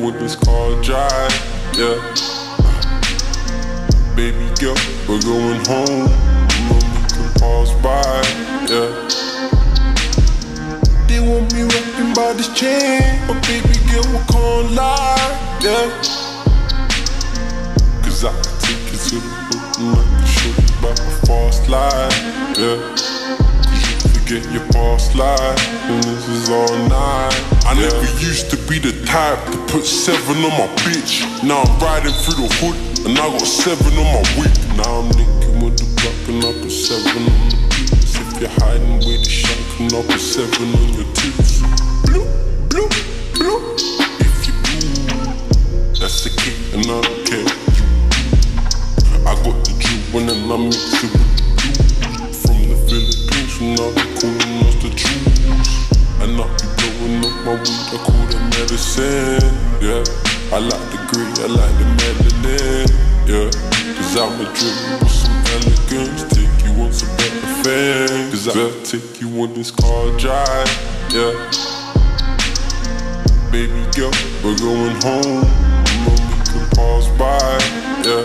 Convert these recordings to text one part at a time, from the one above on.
when this car drive, yeah. Baby girl, we're going home. You know we can pass by, yeah. They want me rapping by this chain, but baby girl, we can't lie, yeah. Cause I can take you to the hood and I can show you about my fast life, yeah. Get your past life, and this is all night. I never used to be the type to put 7 on my bitch. Now I'm riding through the hood, and I got 7 on my whip. Now I'm linking with the block, and I put 7 on the beats. If you're hiding with the shank, and I put 7 on your tooth. Bloop, bloop, bloop. If you do, that's the key, and I don't care. I got the jewel, and then I mix it with the blue. From the Philippines, from now they calling us the Jews. And I be blowing up my weed, I call it medicine, yeah. I like the green, I like the melanin, yeah. Cause I'ma drip you with some elegance, take you on some better things. Cause I'll take you on this car drive, yeah. Baby girl, we're going home. You know we can pass by, yeah.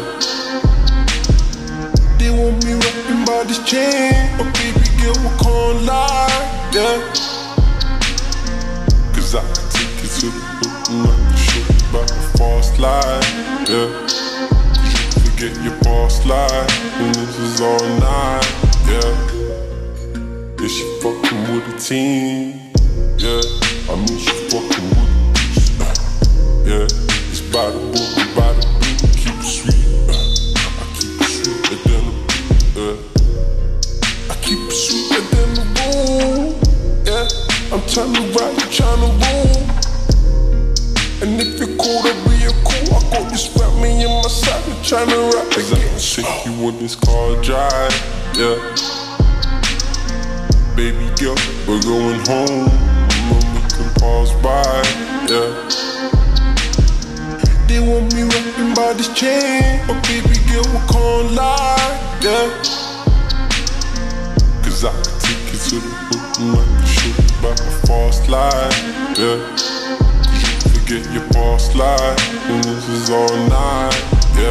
They want me rapping by this chain, but baby girl, we can't lie, yeah. Cause I can take you to the hood and I can show you about the fast life, yeah. Cause you forget your past life, and this is all night, yeah. Yeah, she fucking with a team, yeah. I mean she fucking with a piece, yeah. It's by the book, we by the beat, keep it sweet. I keep it sweeter than the room, yeah. I'm tryna ride, you tryna roll. And if you're cool, I'll be a cool. I got this rap me in my side, I'm tryna rap again. Cause I can take you on this car drive, yeah. Baby girl, we're going home. You know we can pass by, yeah. They want me rapping by this chain, but baby girl, we can't lie, yeah. Cause I can take you to the hood and I can show you about my fast life, yeah. Cause you forget your past life, and this is all night, yeah.